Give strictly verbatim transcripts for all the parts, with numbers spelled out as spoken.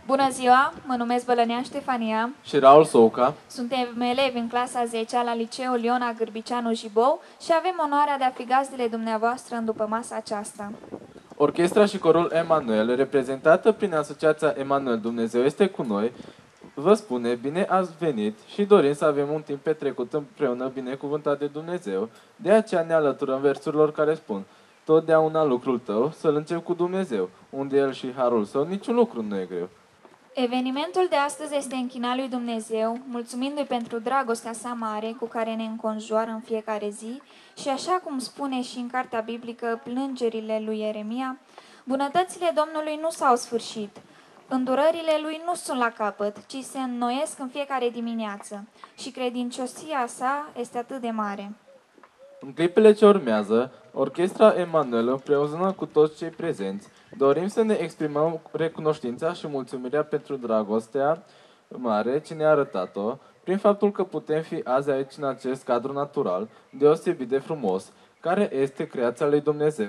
Bună ziua, mă numesc Bălănean Ștefania. Și Raul Souca. Suntem elevi în clasa a zecea la Liceul Iona Gârbiceanu Jibou și avem onoarea de a fi gazdele dumneavoastră în după masa aceasta. Orchestra și corul Emanuel, reprezentată prin Asociația Emanuel Dumnezeu este cu noi, vă spune bine ați venit și dorim să avem un timp petrecut împreună binecuvântat de Dumnezeu. De aceea ne alăturăm versurilor care spun: totdeauna lucrul tău să-l încep cu Dumnezeu, unde El și harul său, niciun lucru nu e greu. Evenimentul de astăzi este închinat lui Dumnezeu, mulțumindu-i pentru dragostea sa mare cu care ne înconjoară în fiecare zi și așa cum spune și în cartea biblică plângerile lui Ieremia, bunătățile Domnului nu s-au sfârșit, îndurările lui nu sunt la capăt, ci se înnoiesc în fiecare dimineață și credincioșia sa este atât de mare. În clipele ce urmează, Orchestra Emanuel, împreună cu toți cei prezenți, dorim să ne exprimăm recunoștința și mulțumirea pentru dragostea mare ce ne-a arătat-o, prin faptul că putem fi azi aici în acest cadru natural, deosebit de frumos, care este creația lui Dumnezeu.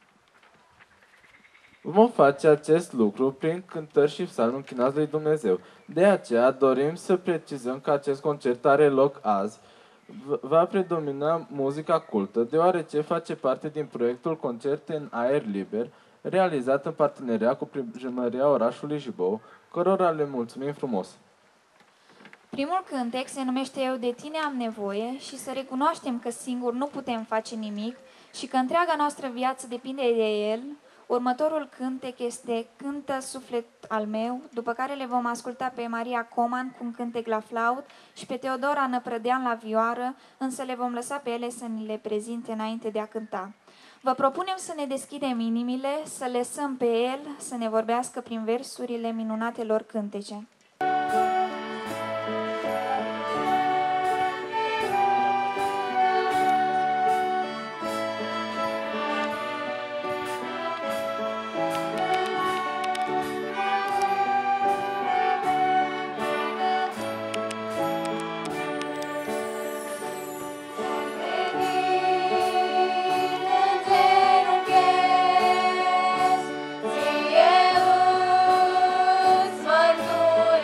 Vom face acest lucru prin cântări și psalmi închinați lui Dumnezeu. De aceea dorim să precizăm că acest concert are loc azi, va predomina muzica cultă, deoarece face parte din proiectul Concerte în aer liber, realizat în parteneria cu Primăria orașului Jibou, cărora le mulțumim frumos. Primul cântec se numește Eu de tine am nevoie și să recunoaștem că singur nu putem face nimic și că întreaga noastră viață depinde de El. Următorul cântec este Cântă suflet al meu, după care le vom asculta pe Maria Coman cu un cântec la flaut și pe Teodora Năprădean la vioară, însă le vom lăsa pe ele să ni le prezinte înainte de a cânta. Vă propunem să ne deschidem inimile, să lăsăm pe El să ne vorbească prin versurile minunatelor cântece. Ție îți mărturisesc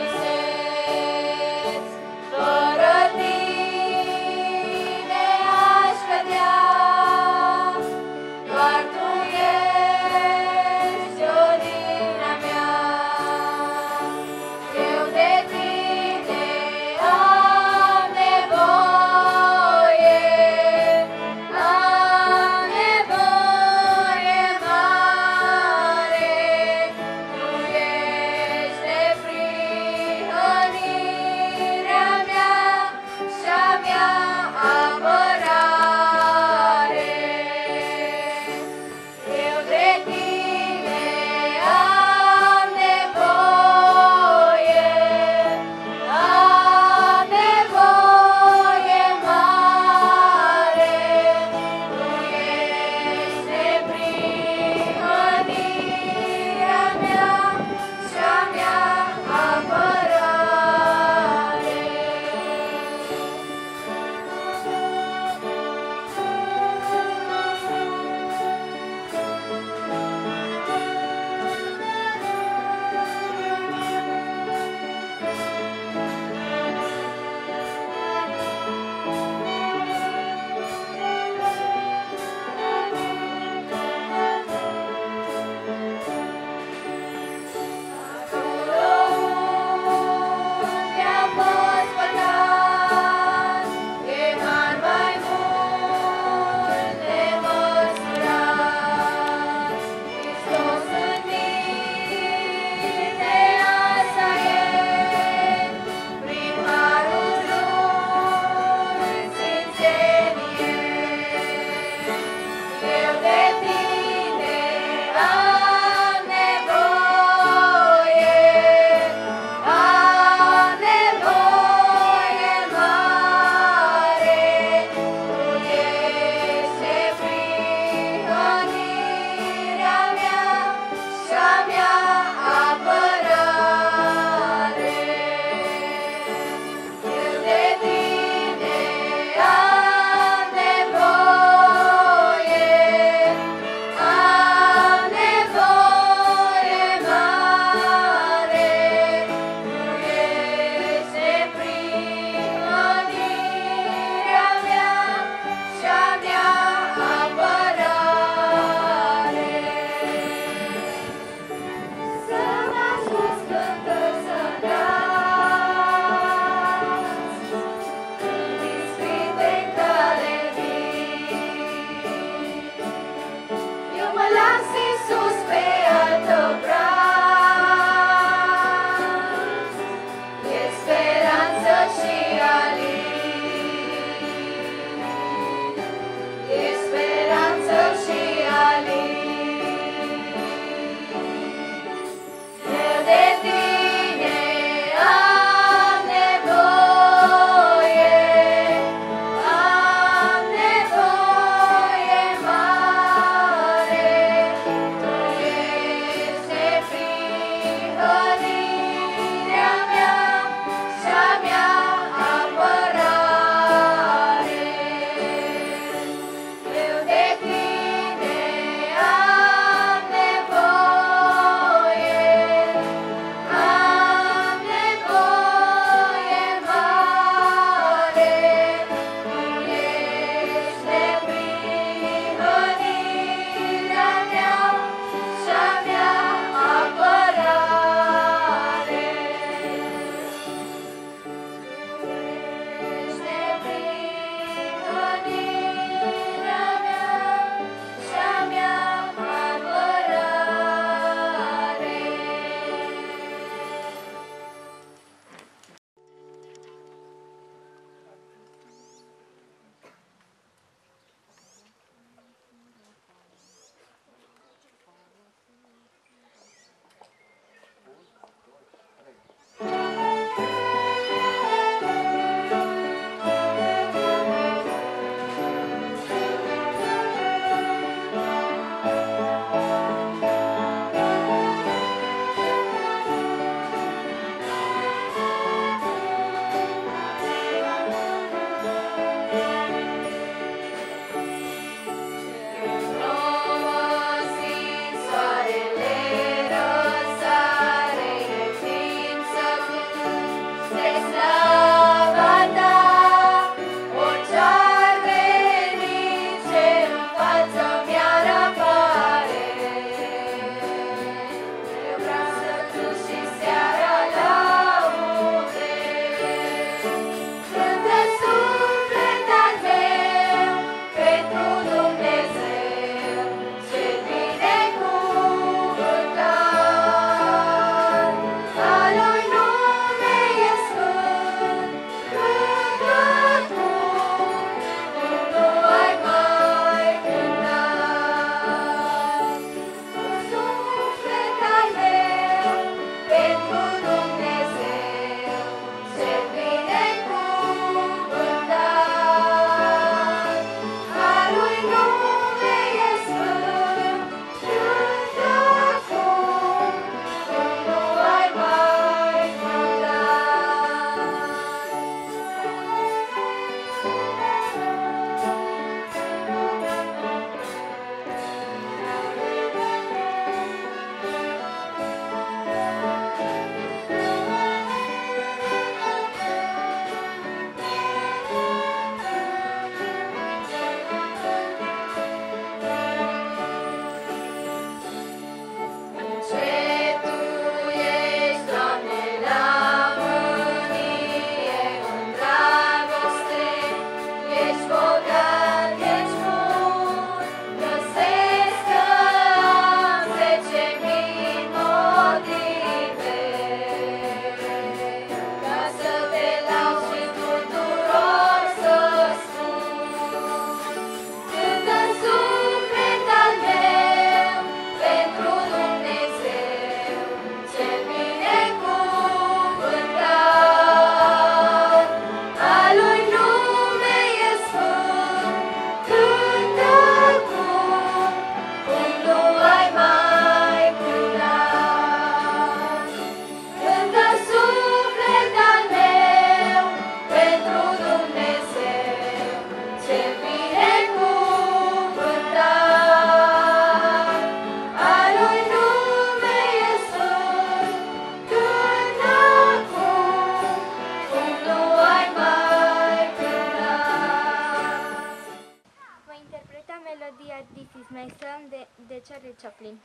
Domnului.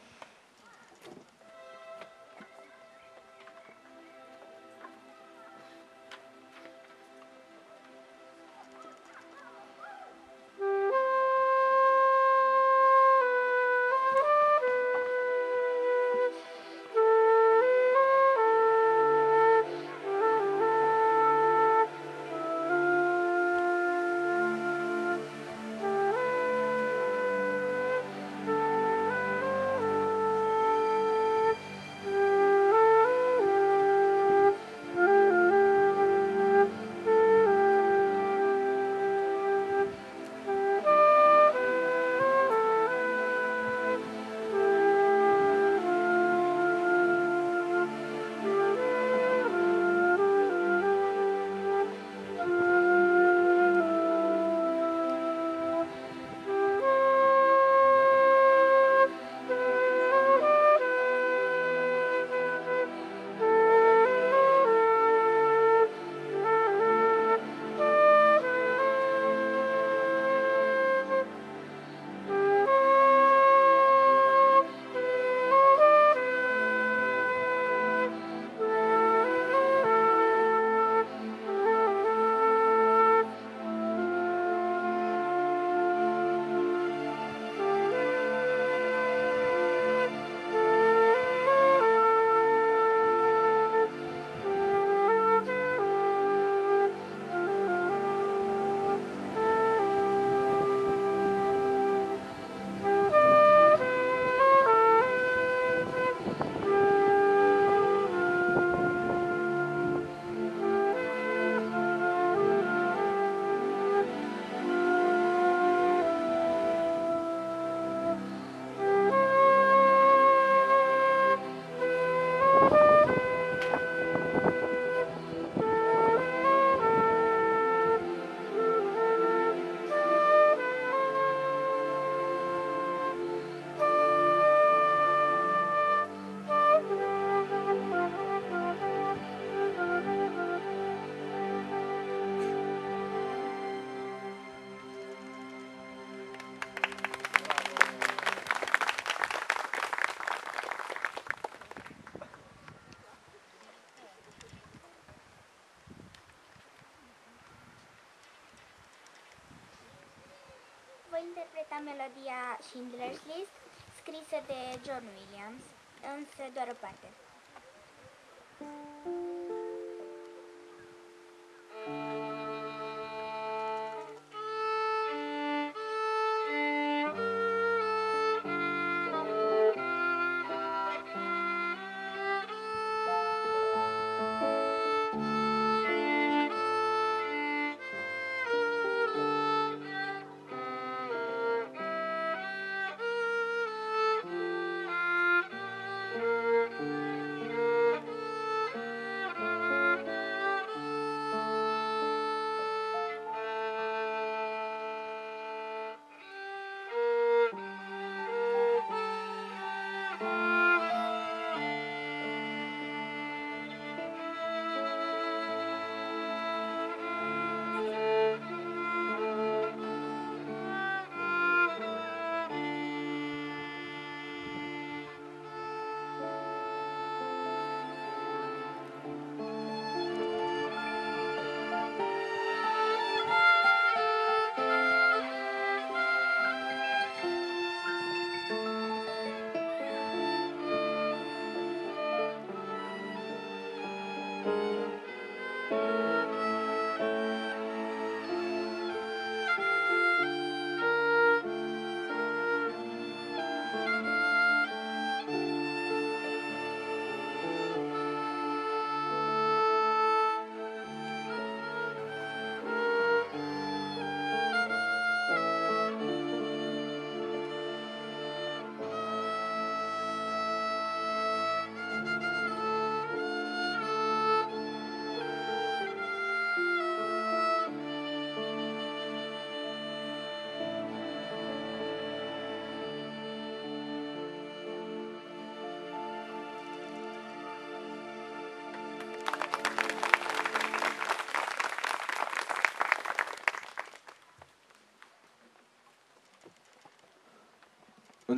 Voi interpreta melodia Schindler's List, scrisă de John Williams, însă doar o parte.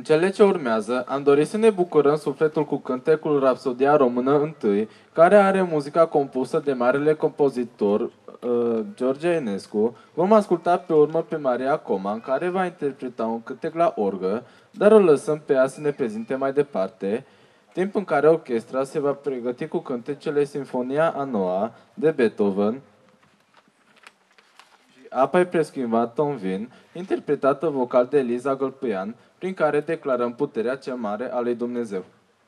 În cele ce urmează, am dorit să ne bucurăm sufletul cu cântecul Rapsodia Română întâi, care are muzica compusă de marele compozitor uh, George Enescu. Vom asculta pe urmă pe Maria Coman, care va interpreta un cântec la orgă, dar o lăsăm pe ea să ne prezinte mai departe, timp în care orchestra se va pregăti cu cântecele Sinfonia a noua de Beethoven, Apa-i preschimbată în vin, interpretată vocal de Eliza Gălpâian, prin care declarăm puterea cea mare a lui Dumnezeu.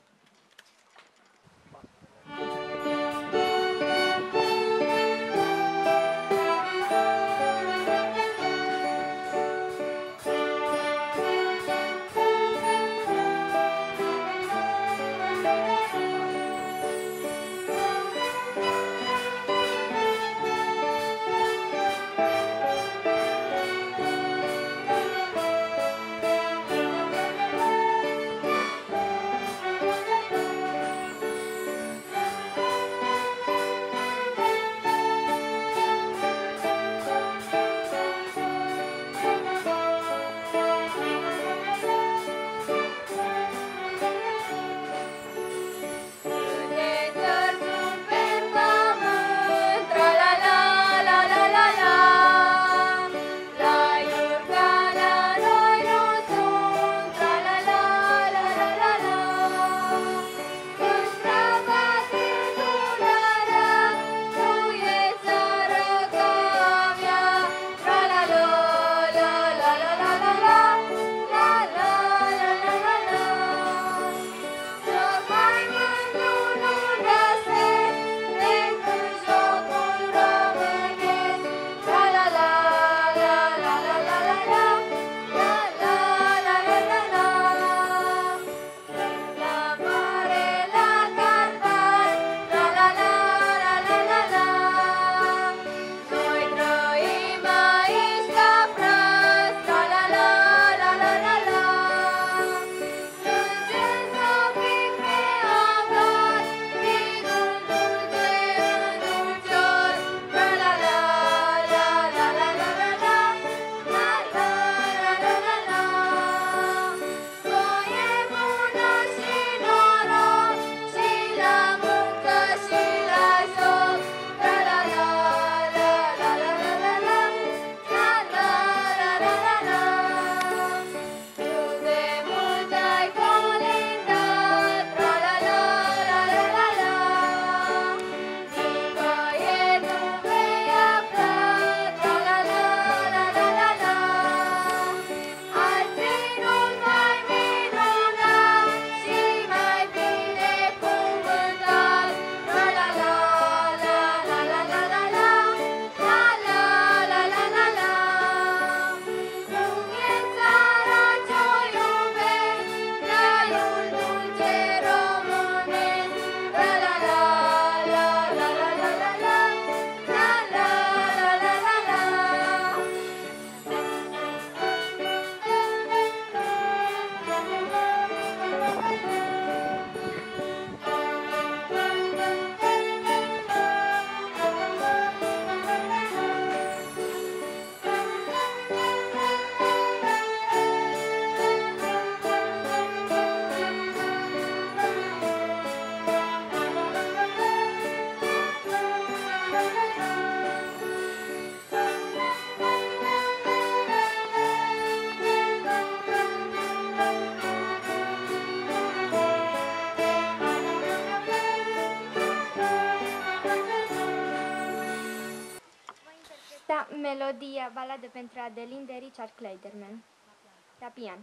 Melodia, baladă pentru Adeline de Richard Clayderman. La pian.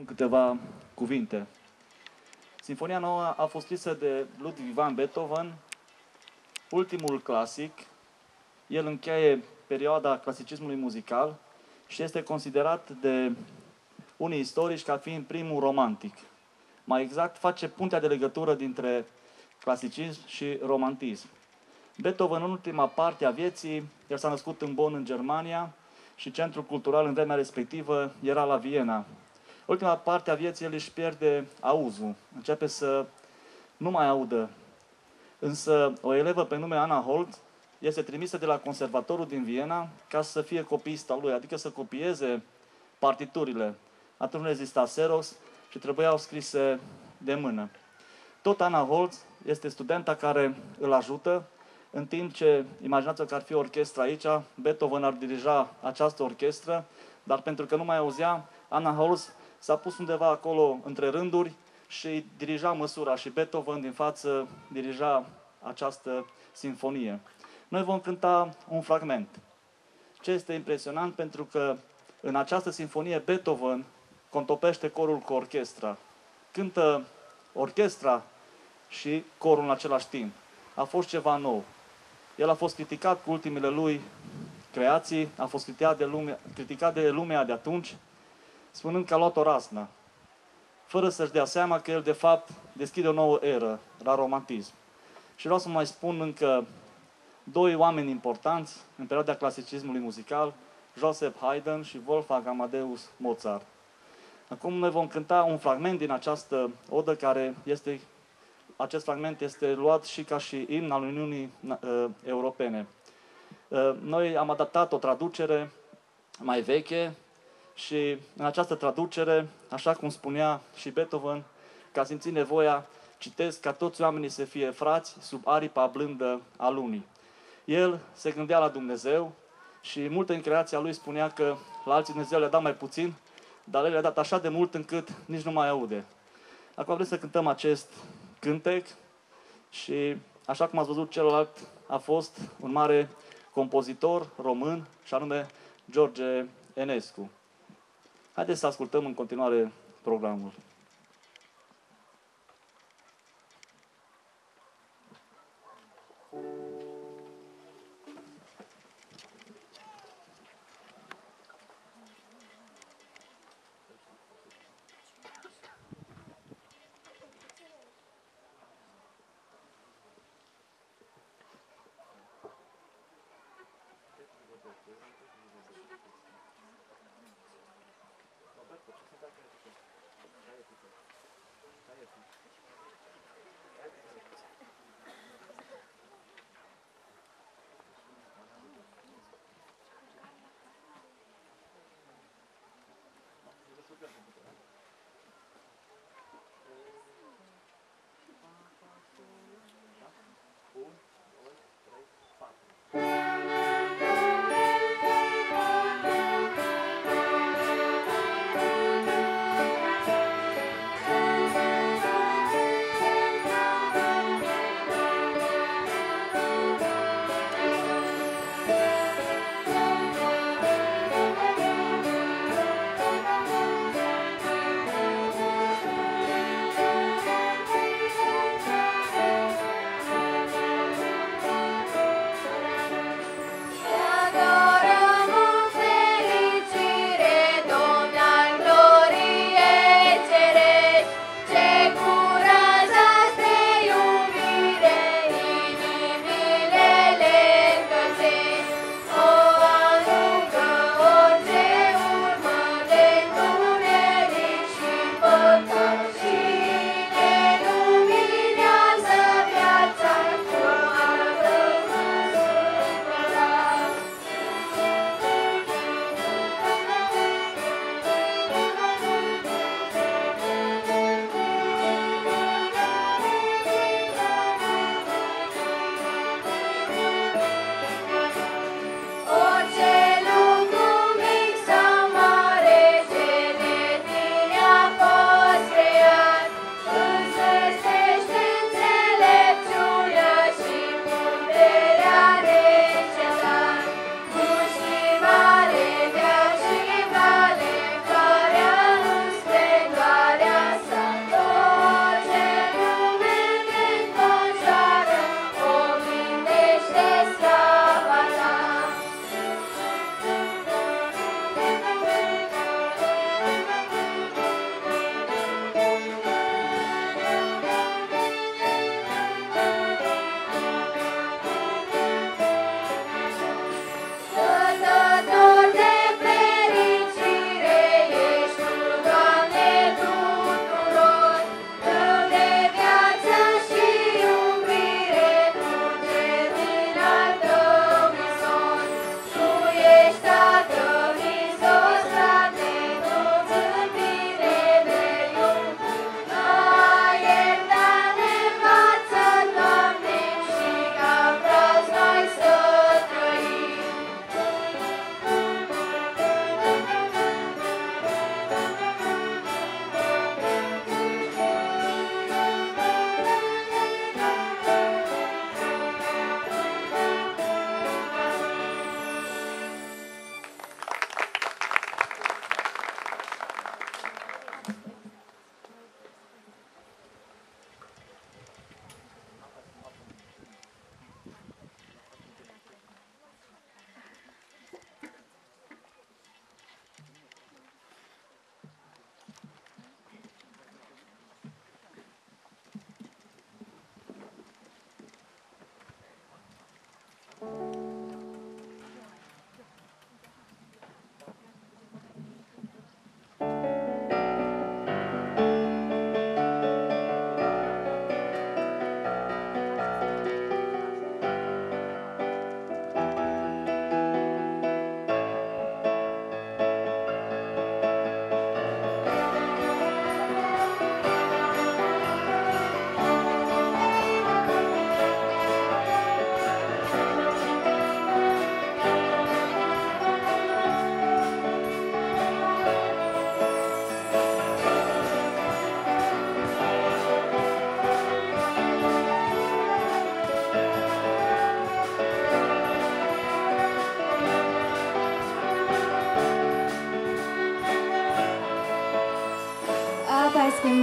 spun câteva cuvinte. Sinfonia nouă a fost scrisă de Ludwig van Beethoven, ultimul clasic. El încheie perioada clasicismului muzical și este considerat de unii istorici ca fiind primul romantic. Mai exact, face puntea de legătură dintre clasicism și romantism. Beethoven, în ultima parte a vieții, el s-a născut în Bonn, în Germania, și centrul cultural în vremea respectivă era la Viena. Ultima parte a vieții el își pierde auzul, începe să nu mai audă. Însă o elevă pe nume Anna Holt este trimisă de la conservatorul din Viena ca să fie copiista lui, adică să copieze partiturile. Atunci nu exista Xerox și trebuiau scrise de mână. Tot Anna Holt este studenta care îl ajută, în timp ce, imaginați-vă că ar fi o orchestră aici, Beethoven ar dirija această orchestră, dar pentru că nu mai auzea, Anna Holt s-a pus undeva acolo între rânduri și dirija măsura și Beethoven din față dirija această sinfonie. Noi vom cânta un fragment. Ce este impresionant, pentru că în această sinfonie Beethoven contopește corul cu orchestra. Cântă orchestra și corul în același timp. A fost ceva nou. El a fost criticat cu ultimele lui creații, a fost criticat de lumea, criticat de lumea de atunci, spunând că a luat o rasnă, fără să-și dea seama că el, de fapt, deschide o nouă eră la romantism. Și vreau să mai spun încă doi oameni importanți în perioada clasicismului muzical, Joseph Haydn și Wolfgang Amadeus Mozart. Acum noi vom cânta un fragment din această odă, care este, acest fragment este luat și ca și imn al Uniunii uh, Europene. Uh, noi am adaptat o traducere mai veche și în această traducere, așa cum spunea și Beethoven, că a simțit nevoia, citesc, ca toți oamenii să fie frați sub aripa blândă a lunii. El se gândea la Dumnezeu și multe în creația lui spunea că la alții Dumnezeu le-a dat mai puțin, dar el le-a dat așa de mult încât nici nu mai aude. Acum vrem să cântăm acest cântec și, așa cum ați văzut, celălalt a fost un mare compozitor român, și anume George Enescu. Haideți să ascultăm în continuare programul. Thank you.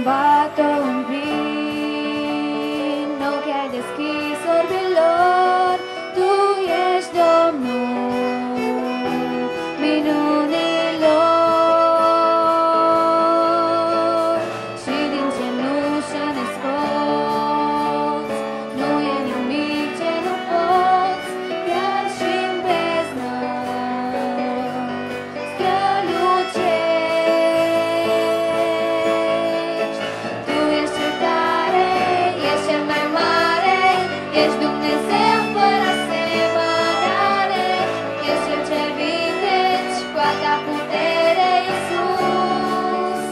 schimbat-o în vin, ochii ai deschis orbilor, Tu ești Domnul minunilor. Și din cenușă ne scoți, nu e nimic ce nu poți, chiar și-n beznă strălucești. Tu ești cel tare, ești cel mai mare, ești Dumnezeu fără asemănare, ești cel ce vindeci cu a ta putere, Iisus,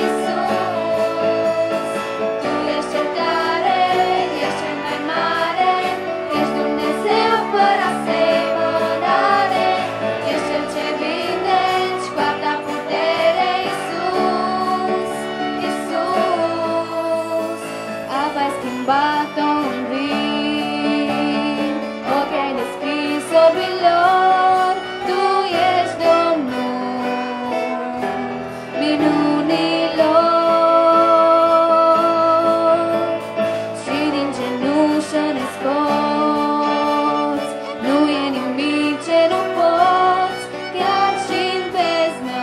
Iisus. Tu ești cel tare, ești cel mai mare, ești Dumnezeu fără asemănare, ești cel ce vindeci cu a ta putere, Iisus, Iisus. Apa ai schimbat-o în vin, ochii ai deschis orbilor, Tu ești Domnul minunilor. Și din cenușă ne scoți, nu e nimic ce nu poți, chiar și-n beznă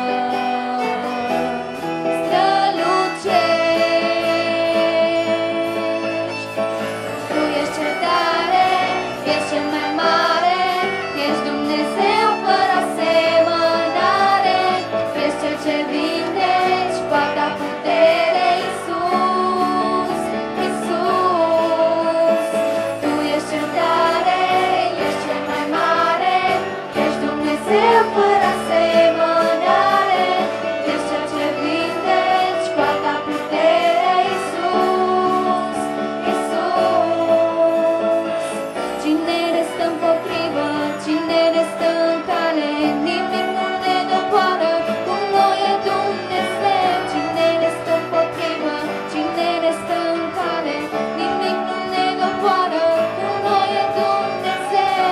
strălucești. Tu ești cel tare, ești cel mai mare, ești Dumnezeu fără asemănare, ești cel ce vindeci cu a ta putere, Iisus, Iisus. Tu ești cel tare, ești cel mai mare, ești Dumnezeu fără asemănare, ești cel ce vindeci cu a ta putere, Iisus, Iisus. Cine ne stă împotrivă, cine ne stă în cale, nimic nu ne doboară, cu noi e Dumnezeu. Cine ne stă împotrivă, cine ne stă în cale, nimic nu ne doboară, cu noi e Dumnezeu.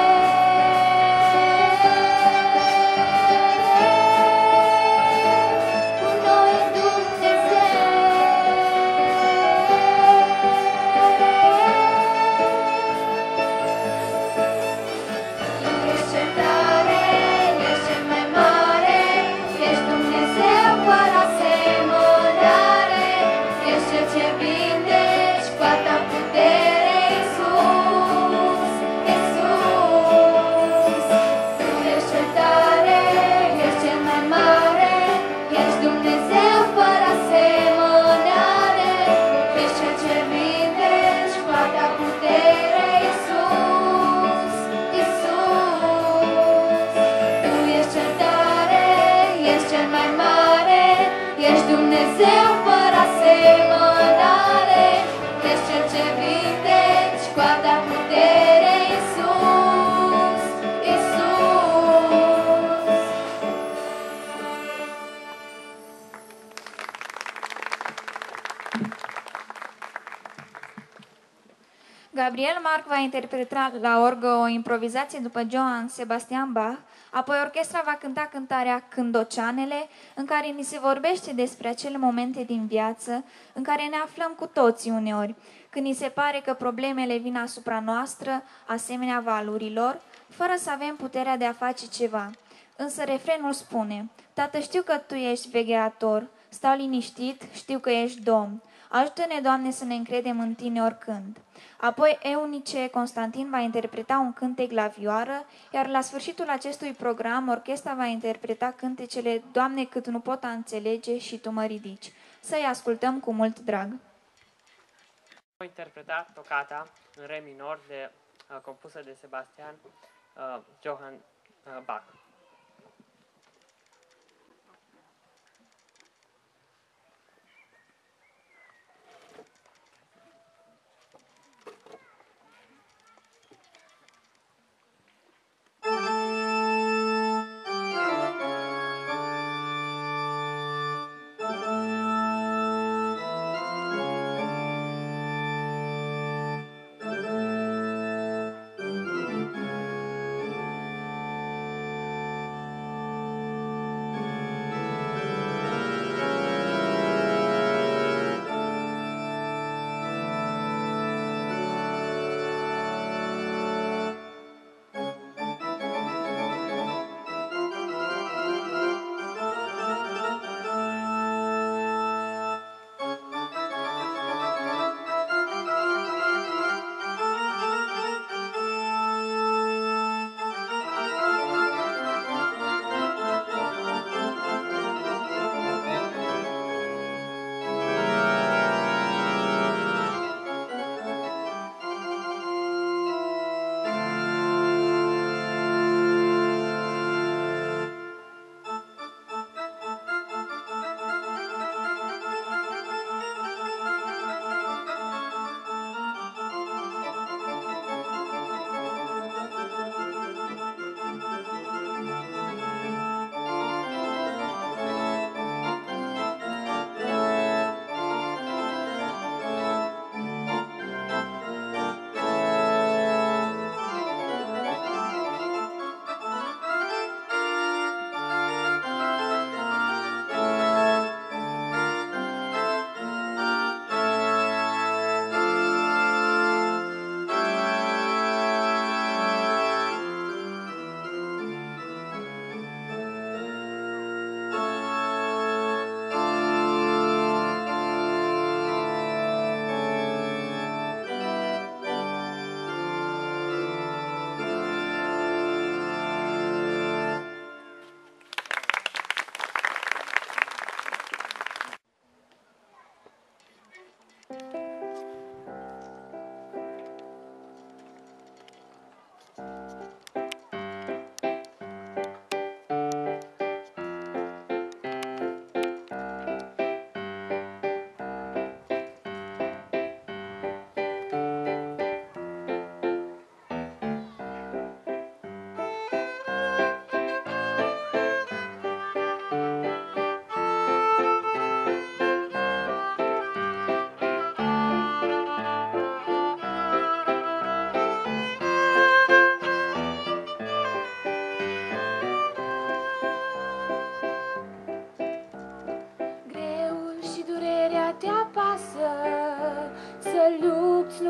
Cu noi e Dumnezeu. Tu ești cel tare, ești cel mai mare, ești Dumnezeu fără asemănare, ești cel ce vindeci cu a ta putere, Iisus, Iisus. Tu ești cel tare, ești cel mai mare, ești Dumnezeu fără asemănare, ești cel ce vindeci cu a ta putere, Iisus, Iisus. Tu ești cel tare, ești cel mai mare, ești Dumnezeu fără asemănare, ești cel ce vindeci cu a ta putere, Iisus, Iisus. Gabriel Marc va interpreta la orgă o improvizație după Johann Sebastian Bach, apoi orchestra va cânta cântarea Cândoceanele, în care ni se vorbește despre acele momente din viață în care ne aflăm cu toții uneori, când ni se pare că problemele vin asupra noastră, asemenea valurilor, fără să avem puterea de a face ceva. Însă refrenul spune: Tată, știu că Tu ești vegheator, stau liniștit, știu că ești Domn. Ajută-ne, Doamne, să ne încredem în Tine oricând. Apoi Eunice Constantin va interpreta un cântec la vioară, iar la sfârșitul acestui program, orchestra va interpreta cântecele Doamne, cât nu pot a înțelege și Tu mă ridici. Să-i ascultăm cu mult drag. Voi interpreta tocata în re minor de, uh, compusă de Sebastian uh, Johann uh, Bach.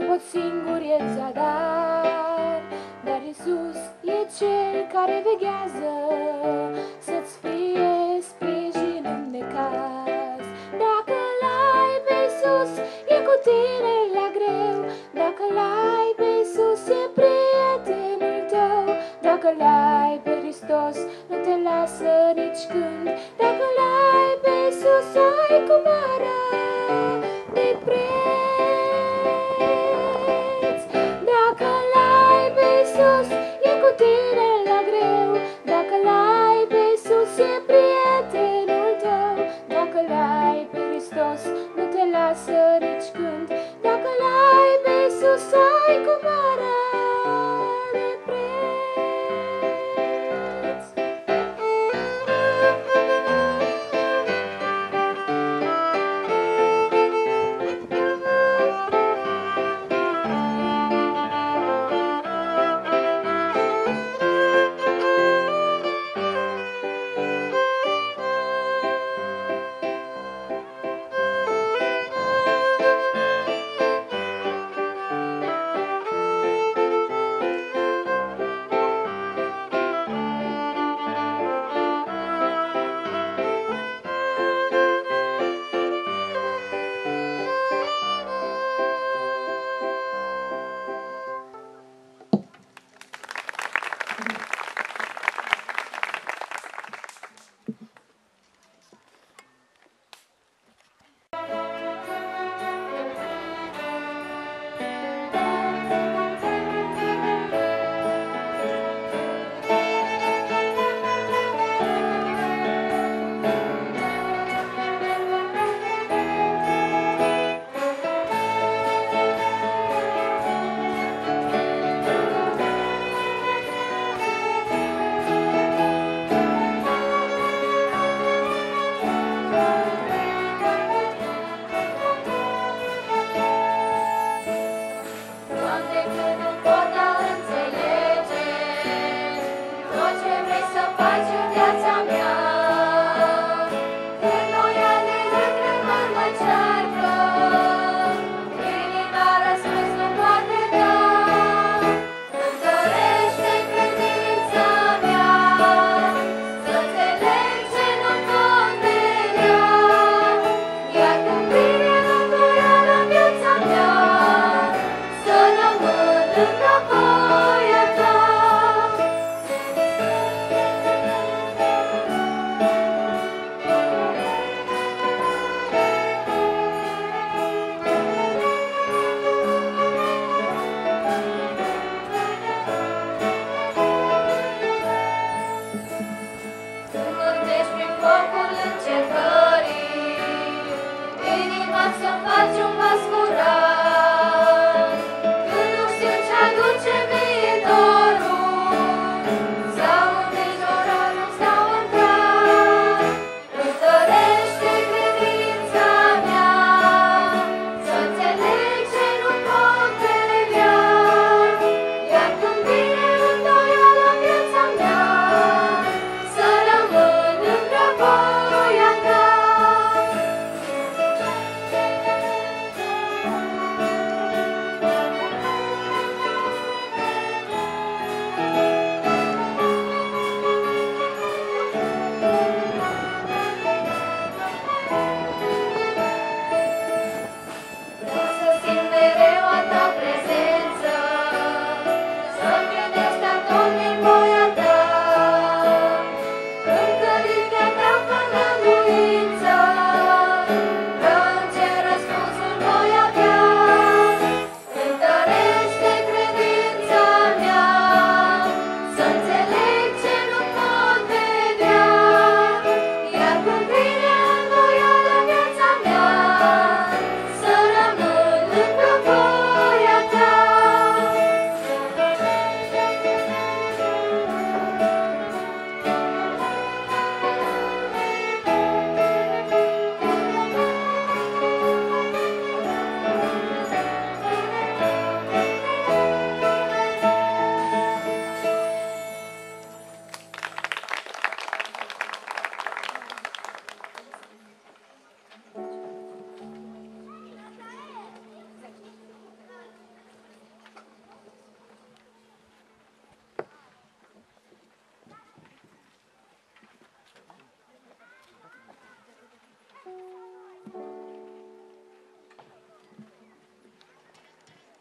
pot singur el ți-a dat, dar Iisus e Cel care veghează să-ți fie sprijin în necaz. Dacă l-ai pe Iisus, e cu tine la greu, dacă l-ai pe Iisus, e prietenul tău, dacă l-ai pe Hristos, nu te lasă nici când, dacă l-ai pe Iisus, ai cumpărat de preț. Dacă l-ai pe Iisus, e cu tine la greu, dacă l-ai pe Iisus, e prietenul tău, dacă l-ai pe Hristos, nu te lasă nici când, dacă l-ai pe Iisus, ai cumpărat de preț.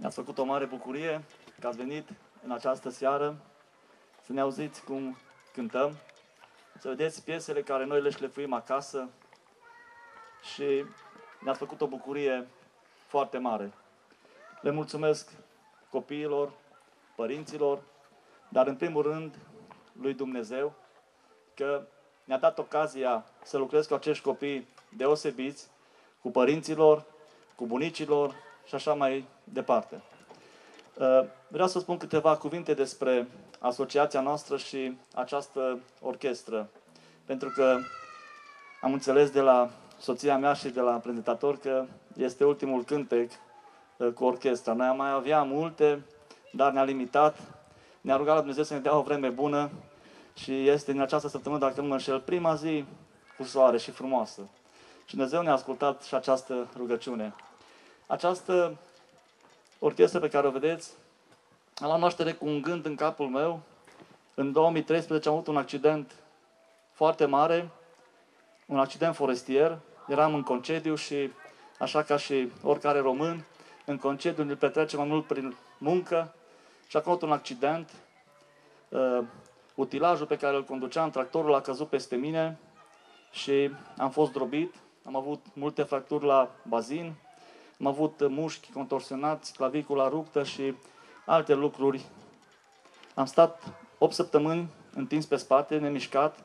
Ne-ați făcut o mare bucurie că ați venit în această seară să ne auziți cum cântăm, să vedeți piesele care noi le șlefuim acasă și ne-ați făcut o bucurie foarte mare. Le mulțumesc copiilor, părinților, dar în primul rând lui Dumnezeu că ne-a dat ocazia să lucrez cu acești copii deosebiți, cu părinților, cu bunicilor și așa mai departe. Vreau să spun câteva cuvinte despre asociația noastră și această orchestră, pentru că am înțeles de la soția mea și de la prezentator că este ultimul cântec cu orchestra. Noi am mai avea multe, dar ne-a limitat. Ne-a rugat la Dumnezeu să ne dea o vreme bună și este din această săptămână, dacă nu mă înșel, prima zi cu soare și frumoasă. Și Dumnezeu ne-a ascultat și această rugăciune. Această orchestră pe care o vedeți a luat naștere cu un gând în capul meu. În două mii treisprezece am avut un accident foarte mare, un accident forestier. Eram în concediu și, așa ca și oricare român, în concediu ne petrecem mai mult prin muncă și acum un accident. Uh, utilajul pe care îl conduceam, tractorul, a căzut peste mine și am fost drobit. Am avut multe fracturi la bazin, am avut mușchi contorsionați, clavicula ruptă și alte lucruri. Am stat opt săptămâni întins pe spate, nemișcat,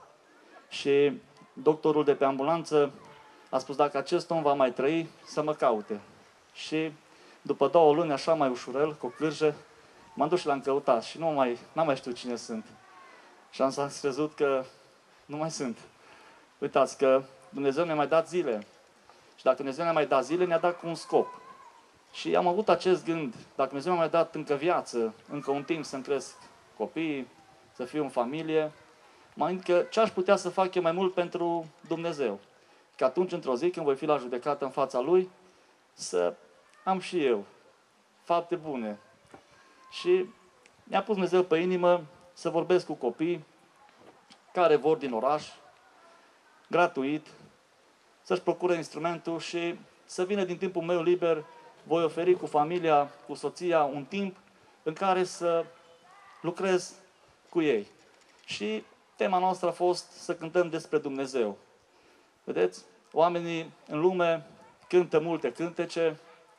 și doctorul de pe ambulanță a spus dacă acest om va mai trăi, să mă caute. Și după două luni, așa mai ușurel, cu o cârjă, m-am dus și l-am căutat și nu mai, n-am mai știut cine sunt. Și am crezut că nu mai sunt. Uitați că Dumnezeu ne-a mai dat zile. Și dacă Dumnezeu ne-a mai dat zile, ne-a dat cu un scop. Și am avut acest gând, dacă Dumnezeu mi-a mai dat încă viață, încă un timp să-mi cresc copiii, să fiu în familie, m-am gândit că ce aș putea să fac eu mai mult pentru Dumnezeu. Că atunci, într-o zi, când voi fi la judecată în fața Lui, să am și eu fapte bune. Și mi-a pus Dumnezeu pe inimă să vorbesc cu copii care vor din oraș, gratuit, să-și procure instrumentul și să vină din timpul meu liber. Voi oferi cu familia, cu soția, un timp în care să lucrez cu ei. Și tema noastră a fost să cântăm despre Dumnezeu. Vedeți? Oamenii în lume cântă multe cântece,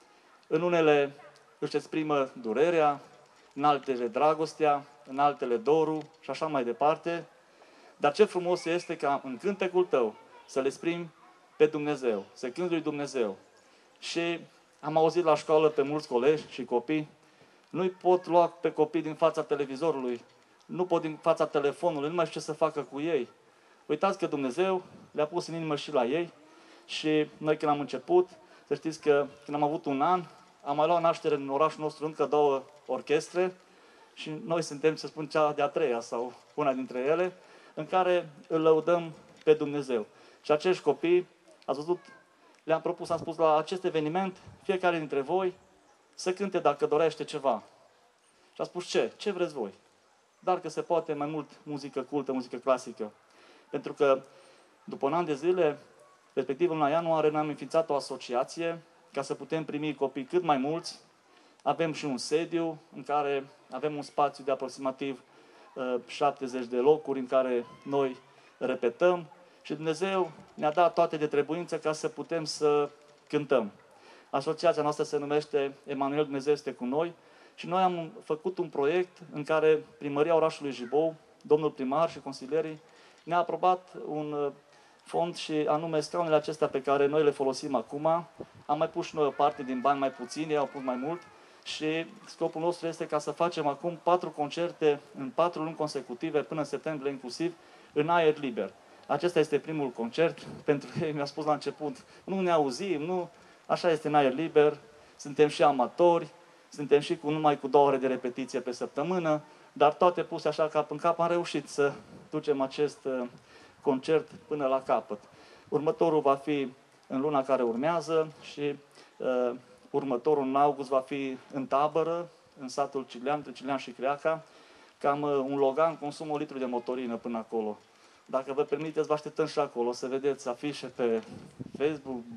în unele își exprimă durerea, în altele dragostea, în altele dorul și așa mai departe. Dar ce frumos este ca în cântecul tău să-L exprimi pe Dumnezeu, să cânti lui Dumnezeu. Și am auzit la școală pe mulți colegi și copii, nu-i pot lua pe copii din fața televizorului, nu pot din fața telefonului, nu mai știu ce să facă cu ei. Uitați că Dumnezeu le-a pus în inimă și la ei și noi când am început, să știți că când am avut un an, am mai luat naștere în orașul nostru încă două orchestre și noi suntem, să spun, cea de-a treia sau una dintre ele, în care îl lăudăm pe Dumnezeu. Și acești copii, ați văzut, le-am propus, am spus la acest eveniment, fiecare dintre voi să cânte dacă dorește ceva. Și a spus ce? Ce vreți voi? Dar că se poate mai mult muzică cultă, muzică clasică. Pentru că după un an de zile, respectiv în ianuarie, ne-am înființat o asociație ca să putem primi copii cât mai mulți. Avem și un sediu în care avem un spațiu de aproximativ uh, șaptezeci de locuri în care noi repetăm și Dumnezeu ne-a dat toate de trebuință ca să putem să cântăm. Asociația noastră se numește Emanuel, Dumnezeu este cu noi și noi am făcut un proiect în care Primăria orașului Jibou, domnul primar și consilierii ne-a aprobat un fond și anume scaunele acestea pe care noi le folosim acum. Am mai pus și noi o parte din bani mai puțini, ei au pus mai mult și scopul nostru este ca să facem acum patru concerte în patru luni consecutive până în septembrie inclusiv în aer liber. Acesta este primul concert, pentru că mi-a spus la început, nu ne auzim, nu, așa este în aer liber, suntem și amatori, suntem și cu numai cu două ore de repetiție pe săptămână, dar toate puse așa cap în cap, am reușit să ducem acest uh, concert până la capăt. Următorul va fi în luna care urmează și uh, următorul în august va fi în tabără, în satul Cilean, între Cilean și Creaca. Cam uh, un Logan consumă un litru de motorină până acolo. Dacă vă permiteți, vă așteptăm și acolo să vedeți afișe pe Facebook,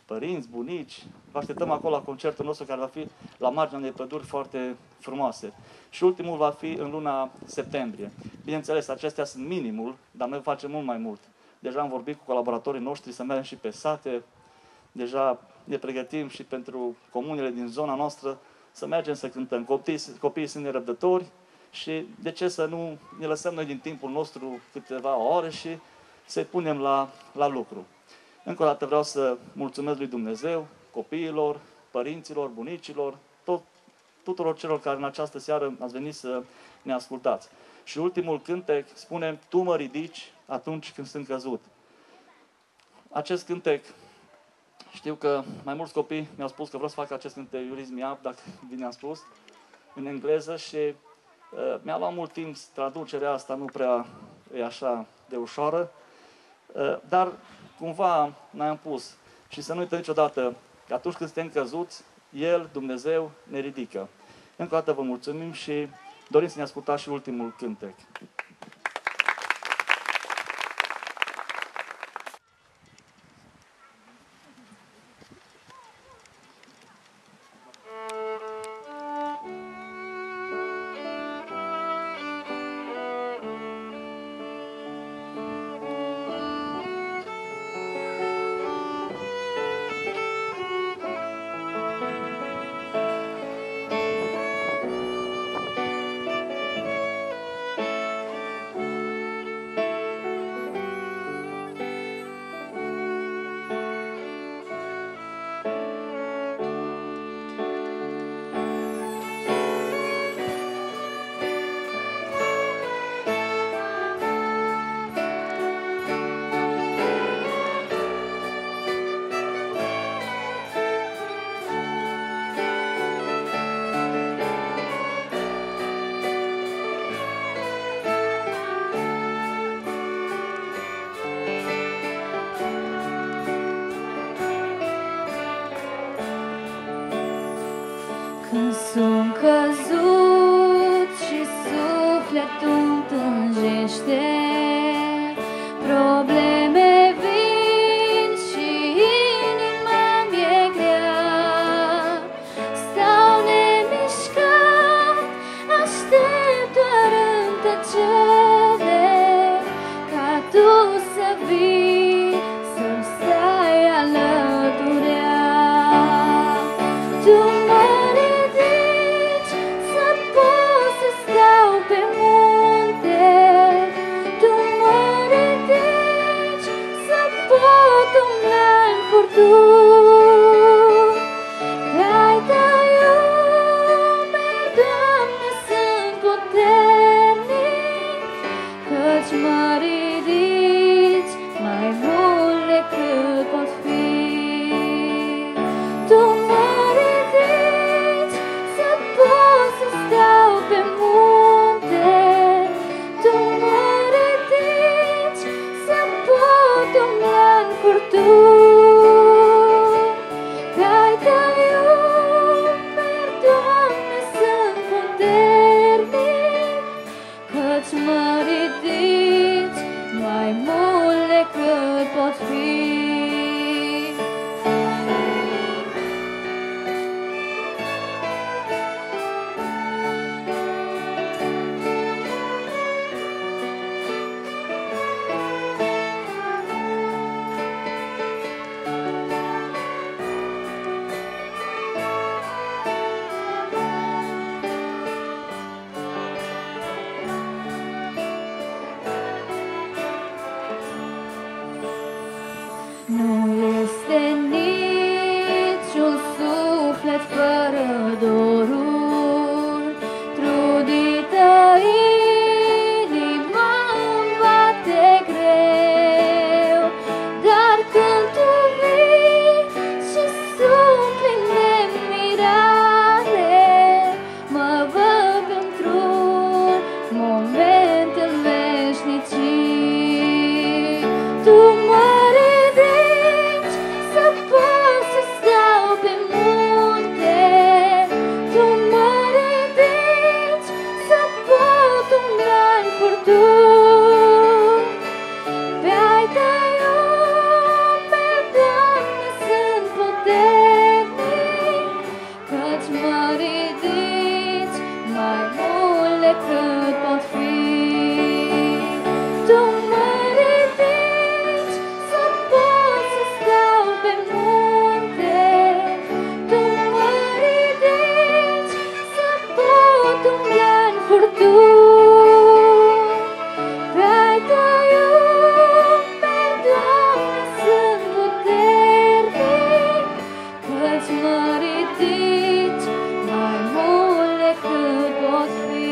părinți, bunici. Vă așteptăm acolo la concertul nostru care va fi la marginea unei păduri foarte frumoase. Și ultimul va fi în luna septembrie. Bineînțeles, acestea sunt minimul, dar noi facem mult mai mult. Deja am vorbit cu colaboratorii noștri să mergem și pe sate. Deja ne pregătim și pentru comunele din zona noastră să mergem să cântăm. Copiii, copiii sunt nerăbdători și de ce să nu ne lăsăm noi din timpul nostru câteva ore și să-i punem la, la lucru. Încă o dată vreau să mulțumesc lui Dumnezeu, copiilor, părinților, bunicilor, tot, tuturor celor care în această seară ați venit să ne ascultați. Și ultimul cântec spune: Tu mă ridici atunci când sunt căzut. Acest cântec, știu că mai mulți copii mi-au spus că vreau să fac acest cântec, You Raise Me Up, dacă bine am spus, în engleză și uh, mi-a luat mult timp, traducerea asta nu prea e așa de ușoară, uh, dar cumva ne-am pus. Și să nu uităm niciodată că atunci când suntem căzuți, El, Dumnezeu, ne ridică. Încă o dată vă mulțumim și dorim să ne ascultați și ultimul cântec. Când sunt căzut și sufletul tânjește, probleme vin și inima mi-e grea. Stau nemișcat, aștept doar în tăcere ca Tu să vii, să-mi stai alăturea. Tu mă ridici să pot să stau pe munte, Tu mă ridici să pot umbla în furtuni. Ai Tăi umeri, Doamne, sunt puternic, căci mă ridici mai mult decât pot fi. Tu mă ridici să pot să stau pe munte, Tu mă ridici să pot umbla în furtuni. Ai Tăi umeri, Doamne, sunt puternic, căci mă ridici mai mult decât pot fi. Nu este niciun suflet fără doruri, trudită inima îmi bate greu, dar când Tu vii și sunt plin de mirare, mă văd într-un moment în veșnicii. Tu mă ridici să pot să stau pe munte, Tu mă ridici să pot umbla în furtuni. Pe ai Tăi umeri, Doamne, sunt cât pot fi. Tu mă ridici să pot să stau pe munte. Tu mă ridici să pot umbla în furtuni. Pe-ai tăi umeri, Doamne, sunt puternic, căci mă ridici mai mult decât pot fi.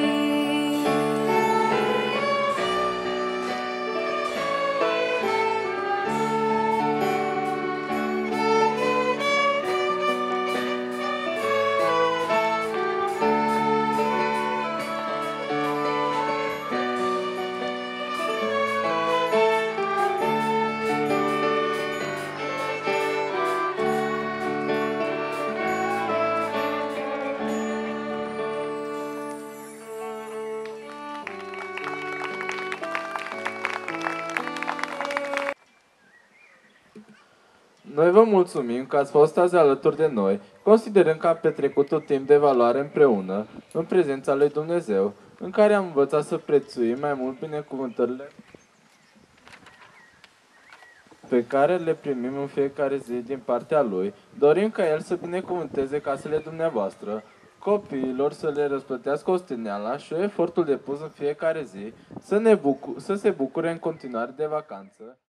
Noi vă mulțumim că ați fost azi alături de noi, considerând că am petrecut un timp de valoare împreună, în prezența lui Dumnezeu, în care am învățat să prețuim mai mult binecuvântările pe care le primim în fiecare zi din partea Lui. Dorim ca El să binecuvânteze casele dumneavoastră, copiilor să le răsplătească osteneala și efortul depus în fiecare zi, să, ne bucu- să se bucure în continuare de vacanță.